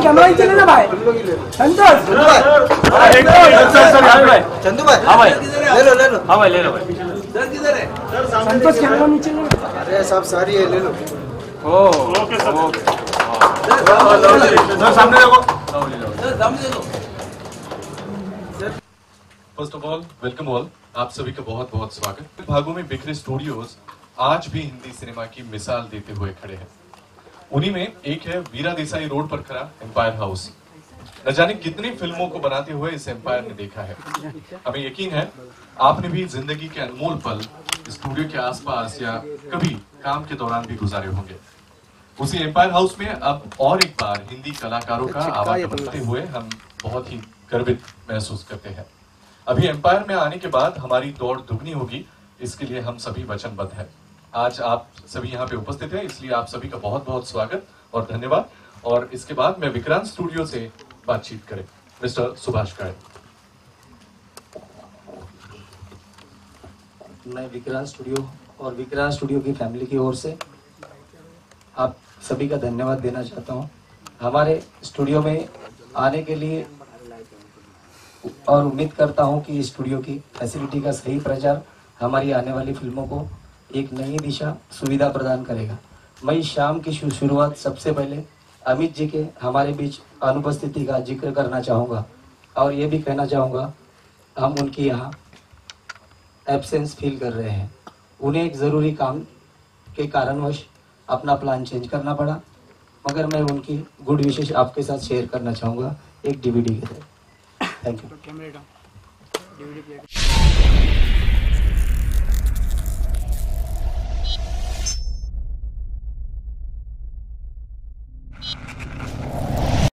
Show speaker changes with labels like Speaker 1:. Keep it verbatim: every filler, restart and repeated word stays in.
Speaker 1: Camera ही चले ना भाई। संतोष
Speaker 2: चंदू भाई, हाँ भाई ले लो ले लो, हाँ भाई ले लो भाई।
Speaker 1: संतोष कैमरा नीचे ले।
Speaker 2: अरे सब सारी है, ले लो।
Speaker 3: ओह ओके सर, सर सामने देखो, सर सामने देखो।
Speaker 4: First of all welcome all, आप सभी का बहुत बहुत स्वागत। भागों में बिखरे स्टूडियोज आज भी हिंदी सिनेमा की मिसाल देते हुए खड़े हैं। उन्हीं में एक है वीरा देसाई रोड पर खड़ा एम्पायर हाउस। न जाने कितनी फिल्मों को बनाते हुए इस एम्पायर ने देखा है। हमें यकीन है आपने भी जिंदगी के अनमोल पल स्टूडियो के आसपास या कभी काम के दौरान भी गुजारे होंगे। उसी एम्पायर हाउस में अब और एक बार हिंदी कलाकारों का आवागमन करते हुए हम बहुत ही गर्वित महसूस करते हैं। अभी एम्पायर में आने के बाद हमारी दौड़ दुगनी होगी, इसके लिए हम सभी वचनबद्ध हैं। आज आप सभी यहाँ पे उपस्थित हैं, इसलिए आप सभी का बहुत बहुत स्वागत और धन्यवाद। और इसके बाद मैं विक्रांत स्टूडियो से बातचीत करें मिस्टर सुभाष काळे।
Speaker 5: मैं विक्रांत स्टूडियो और विक्रांत स्टूडियो की फैमिली की ओर से आप सभी का धन्यवाद देना चाहता हूं। हमारे स्टूडियो में आने के लिए और उम्मीद करता हूं कि स्टूडियो की फैसिलिटी का सही प्रचार हमारी आने वाली फिल्मों को एक नई दिशा सुविधा प्रदान करेगा। मैं इस शाम की शुरुआत सबसे पहले अमित जी के हमारे बीच अनुपस्थिति का जिक्र करना चाहूँगा और ये भी कहना चाहूँगा हम उनकी यहाँ एब्सेंस फील कर रहे हैं। उन्हें एक ज़रूरी काम के कारणवश अपना प्लान चेंज करना पड़ा, मगर मैं उनकी गुड विशेष आपके साथ शेयर करना चाहूँगा एक डीवीडी के थ्रू। Thank you.